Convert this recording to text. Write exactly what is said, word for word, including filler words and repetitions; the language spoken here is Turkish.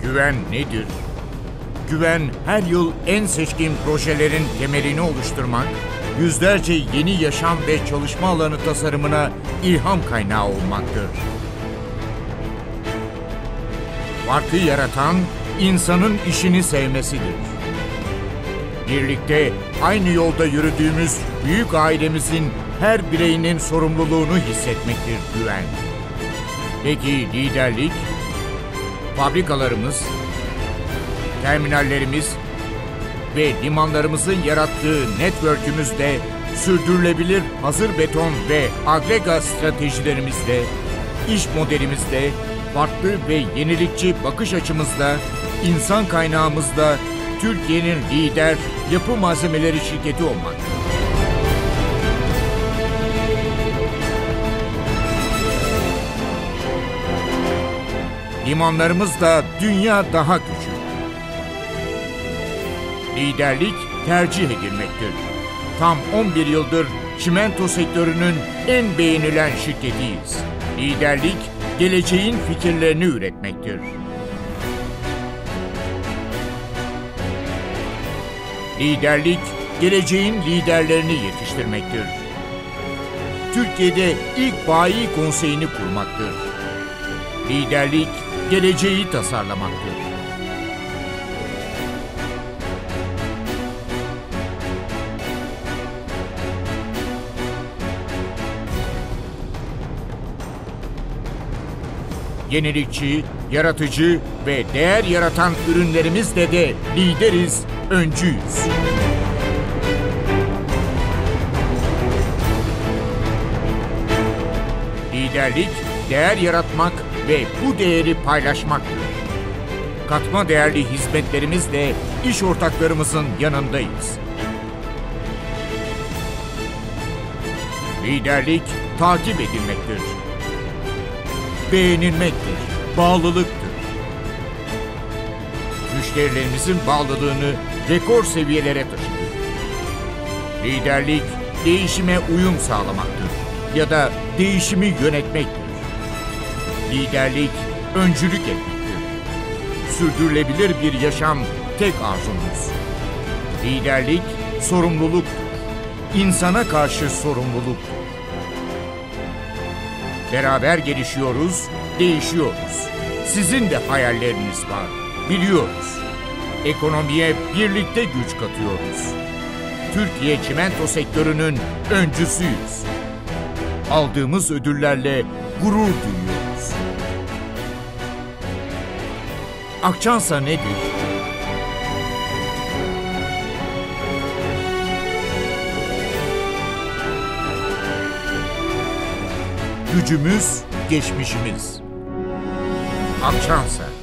Güven nedir? Güven, her yıl en seçkin projelerin temelini oluşturmak, yüzlerce yeni yaşam ve çalışma alanı tasarımına ilham kaynağı olmaktır. Farkı yaratan, insanın işini sevmesidir. Birlikte aynı yolda yürüdüğümüz büyük ailemizin her bireyinin sorumluluğunu hissetmektir güven. Peki liderlik? Fabrikalarımız, terminallerimiz ve limanlarımızın yarattığı network'ümüzde, sürdürülebilir hazır beton ve agregat stratejilerimizle, iş modelimizde, farklı ve yenilikçi bakış açımızla, insan kaynağımızla Türkiye'nin lider yapı malzemeleri şirketi olmaktır. Limanlarımızla dünya daha küçük. Liderlik tercih edilmektir. Tam on bir yıldır çimento sektörünün en beğenilen şirketiyiz. Liderlik, geleceğin fikirlerini üretmektir. Liderlik, geleceğin liderlerini yetiştirmektir. Türkiye'de ilk bayi konseyini kurmaktır. Liderlik, geleceği tasarlamaktır. Yenilikçi, yaratıcı ve değer yaratan ürünlerimizle de lideriz, öncüyüz. Liderlik, değer yaratmak ve bu değeri paylaşmaktır. Katma değerli hizmetlerimizle iş ortaklarımızın yanındayız. Liderlik, takip edilmektir. Beğenilmektir, bağlılıktır. Müşterilerimizin bağlılığını rekor seviyelere taşıdık. Liderlik, değişime uyum sağlamaktır ya da değişimi yönetmektir. Liderlik, öncülük etmektir. Sürdürülebilir bir yaşam tek arzumuz. Liderlik, sorumluluktur. İnsana karşı sorumluluktur. Beraber gelişiyoruz, değişiyoruz. Sizin de hayalleriniz var, biliyoruz. Ekonomiye birlikte güç katıyoruz. Türkiye çimento sektörünün öncüsüyüz. Aldığımız ödüllerle gurur duyuyoruz. Akçansa nedir? Gücümüz, geçmişimiz. Akçansa.